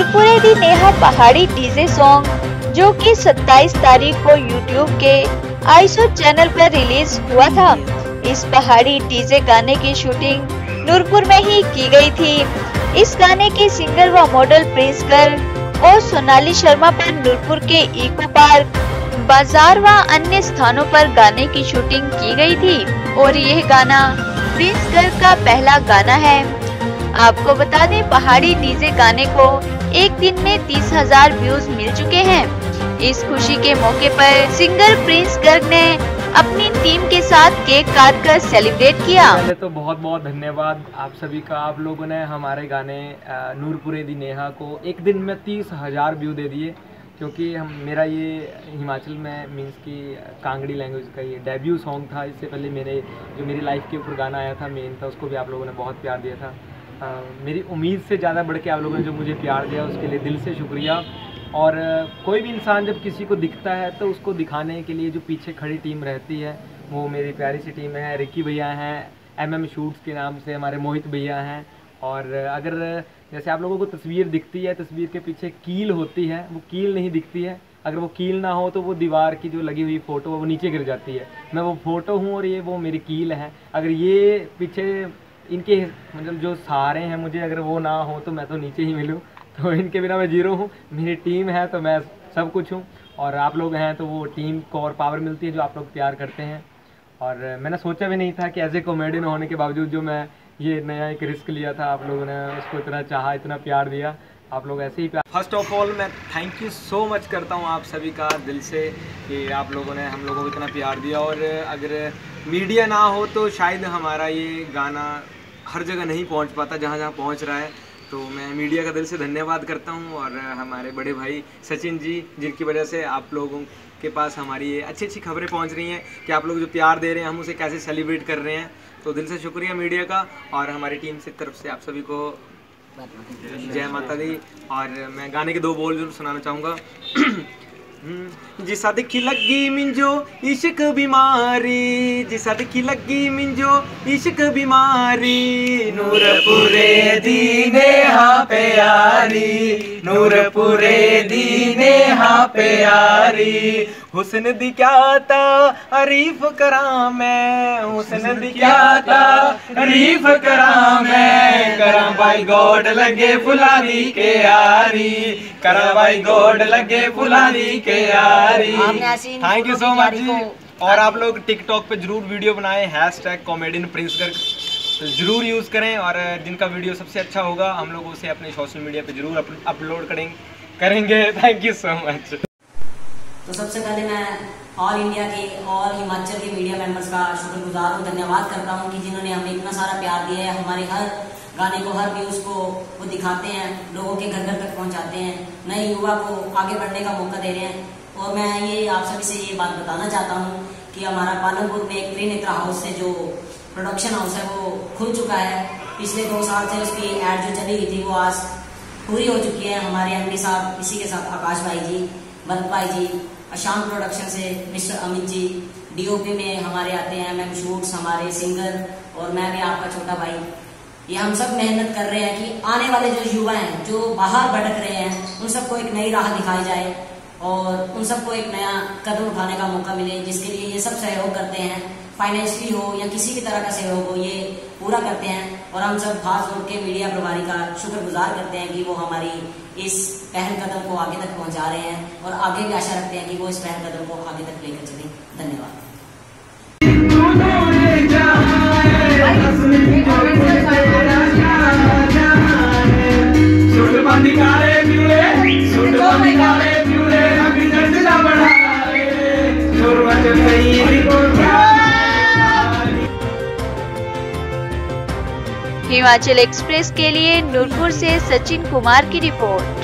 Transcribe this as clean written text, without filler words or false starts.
नूरपुरे दी नेहा पहाड़ी DJ song जो कि 27 तारीख को यूट्यूब के आईसो चैनल पर रिलीज हुआ था। इस पहाड़ी डीजे गाने की शूटिंग नूरपुर में ही की गई थी। इस गाने के सिंगर व मॉडल प्रिंस गर्ग और सोनाली शर्मा पर नूरपुर के इको पार्क, बाजार व अन्य स्थानों पर गाने की शूटिंग की गई थी और यह गाना प्रिंस गर्ग का पहला गाना है। आपको बता दें, पहाड़ी डीजे गाने को एक दिन में 30,000 व्यूज मिल चुके हैं। इस खुशी के मौके पर सिंगर प्रिंस गर्ग ने अपनी टीम के साथ केक काट कर सेलिब्रेट किया। पहले तो बहुत बहुत धन्यवाद आप सभी का। आप लोगों ने हमारे गाने नूरपुरे दी नेहा को एक दिन में 30,000 व्यू दे दिए, क्योंकि मेरा ये हिमाचल में मीन्स की कांगड़ी लैंग्वेज का ये डेब्यू सॉन्ग था। इससे पहले मेरी लाइफ के ऊपर गाना आया था मेन था, उसको भी आप लोगों ने बहुत प्यार दिया था। मेरी उम्मीद से ज़्यादा बढ़ के आप लोगों ने जो मुझे प्यार दिया उसके लिए दिल से शुक्रिया। और कोई भी इंसान जब किसी को दिखता है तो उसको दिखाने के लिए जो पीछे खड़ी टीम रहती है वो मेरी प्यारी सी टीम है। रिकी भैया हैं, MM शूट्स के नाम से हमारे मोहित भैया हैं। और अगर जैसे आप लोगों को तस्वीर दिखती है, तस्वीर के पीछे कील होती है, वो कील नहीं दिखती है। अगर वो कील ना हो तो वो दीवार की जो लगी हुई फ़ोटो है वो नीचे गिर जाती है। मैं वो फ़ोटो हूँ और ये वो मेरी कील है। अगर ये पीछे इनके मतलब जो सहारे हैं मुझे, अगर वो ना हो तो मैं तो नीचे ही मिलूँ। तो इनके बिना मैं जीरो हूँ। मेरी टीम है तो मैं सब कुछ हूँ, और आप लोग हैं तो वो टीम को और पावर मिलती है जो आप लोग प्यार करते हैं। और मैंने सोचा भी नहीं था कि एज ए कॉमेडियन होने के बावजूद जो मैं ये नया एक रिस्क लिया था, आप लोगों ने उसको इतना चाहा, इतना प्यार दिया। आप लोग ऐसे ही प्यार। फर्स्ट ऑफ ऑल मैं थैंक यू सो मच करता हूँ आप सभी का दिल से कि आप लोगों ने हम लोगों को इतना प्यार दिया। और अगर मीडिया ना हो तो शायद हमारा ये गाना हर जगह नहीं पहुँच पाता जहाँ जहाँ पहुँच रहा है। तो मैं मीडिया का दिल से धन्यवाद करता हूँ, और हमारे बड़े भाई सचिन जी, जिनकी वजह से आप लोगों के पास हमारी ये अच्छी अच्छी खबरें पहुँच रही हैं कि आप लोग जो प्यार दे रहे हैं हम उसे कैसे सेलिब्रेट कर रहे हैं। तो दिल से शुक्रिया मीडिया का, और हमारी टीम से तरफ से आप सभी को जय माता दी। और मैं गाने के 2 बोल जरूर सुनाना चाहूँगा। जिसा दिखी लगी मिंजो इश्क बीमारी, जिसा दिखी लगी मिंजो इश्क बीमारी, नूरपुरे दी नेहा प्यारी, नूरपुरे दी नेहा प्यारी। हुस्न दी क्या तारीफ करा मैं, हुस्न दी क्या तारीफ करा मैं, करा बाई गॉड लगे फुलारी के यारी, करा बाई गॉड लगे फुलारी के यारी। थैंक यू सो मच जी। और आप लोग टिकटॉक पे जरूर वीडियो बनाएं, #कॉमेडियन प्रिंस गर्ग तो जरूर यूज़ करें। और जिनका वीडियो सबसे अच्छा होगा हम लोग उसे अपने सोशल मीडिया पे जरूर अपलोड करेंगे। Thank you so much. तो सबसे पहले मैं ऑल इंडिया के और हिमाचल के मीडिया मेंबर्स का शुक्रगुजार हूँ, धन्यवाद करता हूँ कि जिन्होंने हमें इतना सारा प्यार दिया है। हमारे हर गाने को, हर व्यूज को वो दिखाते हैं, लोगों के घर घर तक पहुँचाते हैं, नए युवा को आगे बढ़ने का मौका दे रहे हैं। और मैं ये आप सभी से ये बात बताना चाहता हूँ कि हमारा पालमपुर में एक त्रिनेत्र हाउस से जो प्रोडक्शन हाउस है वो खुल चुका है। पिछले 2 साल से उसकी एड जो चली हुई थी वो आज पूरी हो चुकी है। हमारे MD साहब, इसी के साथ आकाश भाई जी, भरत भाई जी, अशांत प्रोडक्शन से मिस्टर अमित जी, DOP में हमारे आते हैं MM शूट्स, हमारे सिंगर, और मैं भी आपका छोटा भाई। ये हम सब मेहनत कर रहे हैं कि आने वाले जो युवा हैं जो बाहर भटक रहे हैं उन सबको एक नई राह दिखाई जाए और उन सबको एक नया कदम उठाने का मौका मिले, जिसके लिए ये सब सहयोग करते हैं। फाइनेंशियली हो या किसी भी तरह का सहयोग हो, ये पूरा करते हैं। और हम सब हाथ जोड़ के मीडिया प्रभारी का शुक्रगुजार करते हैं कि वो हमारी इस पहल कदम को आगे तक पहुंचा रहे हैं, और आगे भी आशा रखते हैं कि वो इस पहल कदम को आगे तक लेकर चलें। धन्यवाद। हिमाचल एक्सप्रेस के लिए नूरपुर से सचिन कुमार की रिपोर्ट।